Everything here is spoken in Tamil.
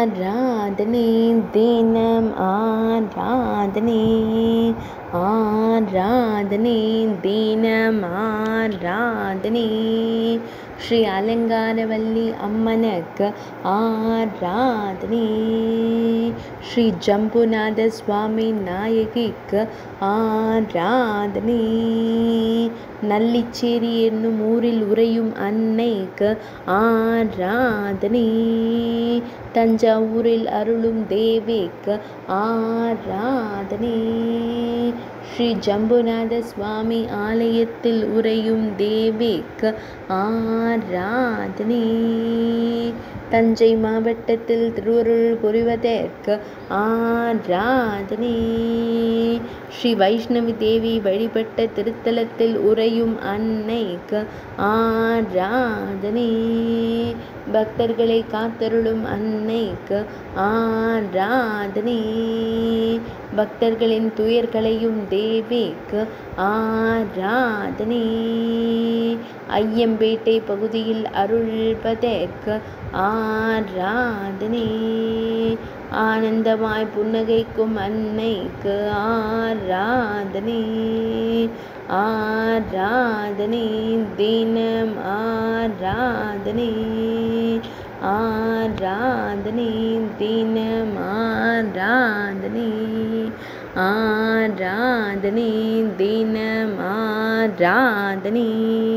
ஆராதனை தினம் ஆராதனை ஆராதனை தினம் ஆராதனை ஸ்ரீ அலங்காரவல்லி அம்மனுக்கு ஆராதனை ஸ்ரீ ஜம்புநாத சுவாமி நாயகிக்கு ஆராதனை நல்லிச்சேரி என்னும் ஊரில் உறையும் அன்னைக்கு ஆராதனை தஞ்சாவூரில் அருளும் தேவிக்கு ஆராதனை ஸ்ரீ ஜம்புநாத சுவாமி ஆலயத்தில் உறையும் தேவிக்கு ஆராதனை தஞ்சை மாவட்டத்தில் திருவருள் புரிவதற்கு ஆராதனை ஸ்ரீ வைஷ்ணவி தேவி வழிபட்ட திருத்தலத்தில் உறையும் அன்னைக்கு ஆராதனை பக்தர்களை காத்தருளும் அன்னைக்கு ஆராதனை பக்தர்களின் துயர்களையும் தேவிக்கு ஆராதனை ஐயம்பேட்டை பகுதியில் அருள்வதற்கு ஆராதனை ஆனந்தமாய் புன்னகைக்கும் அன்னைக்கு ஆராதனை ஆராதனை தினம் ஆராதனை ஆராதனை தினம் ஆராதனை ஆராதனை தினம் ஆராதனை